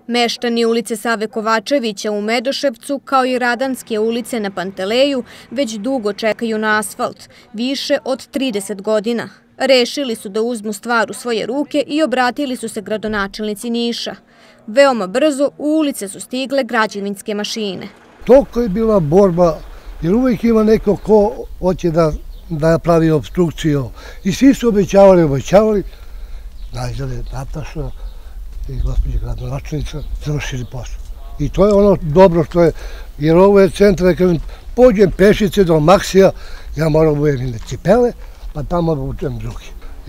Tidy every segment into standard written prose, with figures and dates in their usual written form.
Meštani ulice Save Kovačevića u Medoševcu, kao i Radanske ulice na Panteleju, već dugo čekaju na asfalt, više od 30 godina. Rešili su da uzmu stvar u svoje ruke i obratili su se gradonačelnici Niša. Veoma brzo u ulice su stigle građevinske mašine. Toliko je bila borba, jer uvijek ima neko ko hoće da pravi obstrukciju. I svi su obećavali. Najzade Nataša i gospođa gradonačelnica završili posao. I to je ono dobro što je, jer ovo je centar, da kažem, pođem pešice do Maksija, ja moram uverim cipele, pa tamo učem drugi.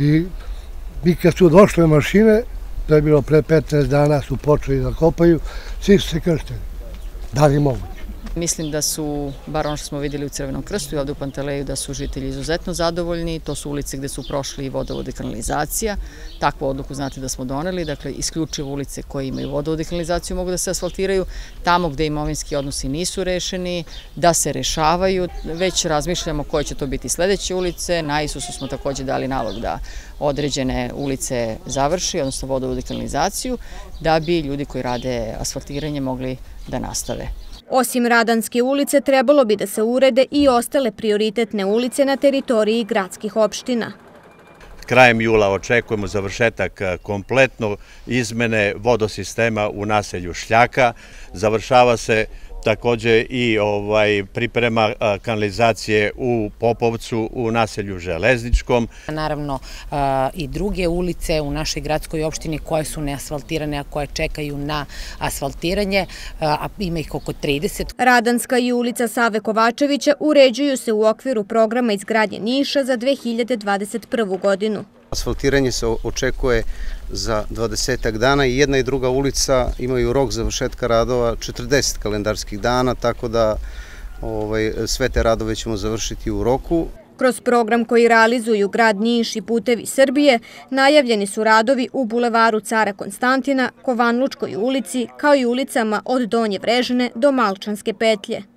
I kad su došle mašine, to je bilo pre 15 dana, su počeli da kopaju, svi su se krštili. Da li je moguće? Mislim da su, bar ono što smo vidjeli u Crvenom krstu i ovdje u Panteleju, da su žitelji izuzetno zadovoljni. To su ulice gde su prošli i vodovod i kanalizacija. Takvu odluku znate da smo doneli, dakle isključivo ulice koje imaju vodovod i kanalizaciju mogu da se asfaltiraju. Tamo gde imovinski odnosi nisu rešeni, da se rešavaju. Već razmišljamo koje će to biti sledeće ulice. Na Isusu smo također dali nalog da određene ulice završi, odnosno vodovod i kanalizaciju, da bi ljudi koji rade asfaltiranje mogli da nastave. Osim Radanske ulice, trebalo bi da se urede i ostale prioritetne ulice na teritoriji gradskih opština. Krajem jula očekujemo završetak kompletno izmene vodosistema u naselju Šljaka. Završava se također i priprema kanalizacije u Popovcu u naselju Železničkom. Naravno i druge ulice u našoj gradskoj opštini koje su neasfaltirane, a koje čekaju na asfaltiranje, a ima ih oko 30. Radanska i ulica Save Kovačevića uređuju se u okviru programa izgradnje Niša za 2021. godinu. Asfaltiranje se očekuje za 20 dana i jedna i druga ulica imaju rok završetka radova 40 kalendarskih dana, tako da sve te radove ćemo završiti u roku. Kroz program koji realizuju grad Niš i Putevi Srbije, najavljeni su radovi u bulevaru Cara Konstantina, Kovanlučkoj ulici, kao i ulicama od Donje Vrežne do Malčanske petlje.